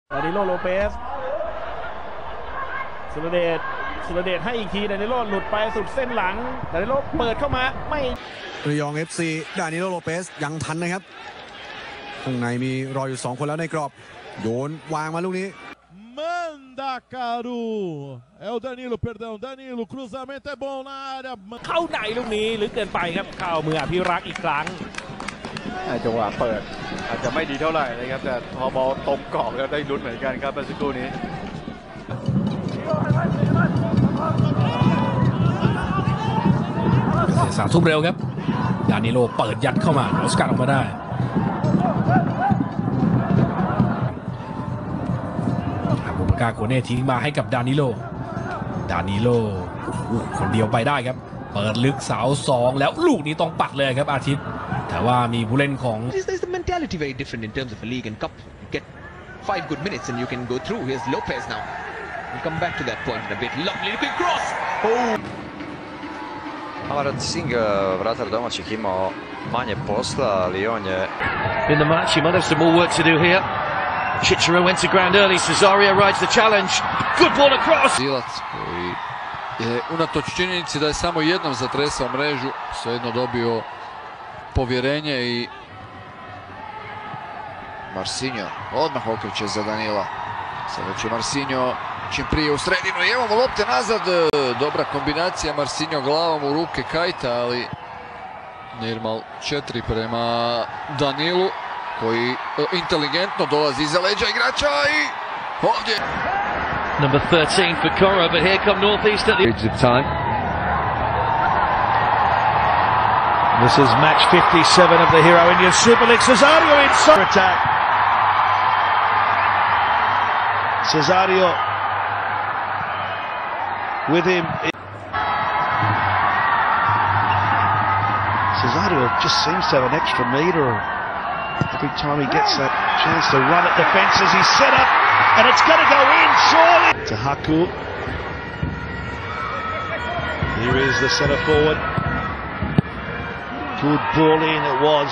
ดานิโลโลเปสสุรเดชให้อีกทีดานิโลหลุดไปสุดเส้นหลังดานิโลเปิดเข้ามาไม่ระยอง FC ดานิโลโลเปสยังทันนะครับข้างในมีรออยู่2คนแล้วในกรอบโยนวางมาลูกนี้ manda caro é o Danilo perdão Danilo cruzamento é bom na área เข้าในลูกนี้หรือเกินไปครับเข้ามืออภิรักษ์อีกครั้งจังหวะเปิดอาจจะไม่ดีเท่าไหร่นะครับแต่พอบอลตรงกรอบแล้วได้ลุ้นเหมือนกันครับเมื่อสักครู่นี้ 3 ทุ่มเร็วครับดานิโลเปิดยัดเข้ามาเอาสกัดออกมาได้บุปการ์โกเน่ทิ้งมาให้กับดานิโลคนเดียวไปได้ครับเปิดลึกเสา2แล้วลูกนี้ต้องปัดเลยครับอาทิตย์แต่ว่ามีผู้เล่นของ There's the mentality very different in terms of a league and cup. You get 5 good minutes and you can go through. Here's Lopez now. We'll come back to that point in a bit. Lovely looking cross. Amarat Singh, vratar domaćih, imao manje posla, ali on je in the match. He might have some more work to do here. Chichero went to ground early. Cesario rides the challenge. Good ball across. Zilac koji je unatoč činjenici da je samo jednom zatresao mrežu, svejedno dobio povjerenje i Marcinho odmah okreće za Danila. Sada će Marcinho čim prije u sredinu i evo lopte nazad. Dobra kombinacija, Marcinho glavom u ruke Kajta, ali Nirmal 4 prema Danilu koji inteligentno dolazi iza leđa igrača i ovdje. Number 13 for Cora, but here come Northeast at the edge of time. This is match 57 of the Hero Indian Super League. Cesario inside attack. Cesario with him. Cesario just seems to have an extra metre every time he gets that chance to run at defence as he's set up, and it's going to go in surely. To Haku. Here is the centre forward. Good ball in it was.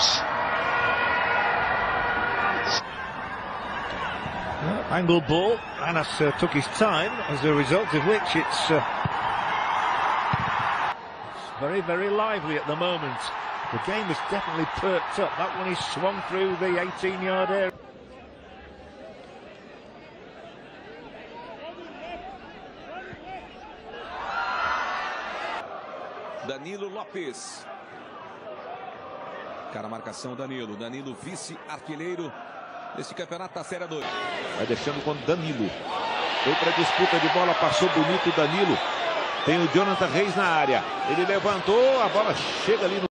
Angle ball. Anas took his time, as a result of which it's very, very lively at the moment. The game is definitely perked up. That one he swung through the 18-yard area. Danilo Lopes. Cara, a marcação Danilo. Danilo, vice-artilheiro desse campeonato da Série 2. Vai deixando com Danilo. Foi para disputa de bola, passou bonito Danilo. Tem o Jonathan Reis na área. Ele levantou, a bola chega ali no